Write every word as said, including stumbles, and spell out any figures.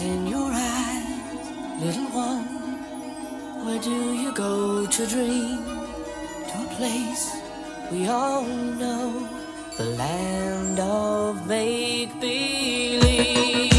in your eyes, little one. Where do you go to dream? To a place we all know, the land of make-believe.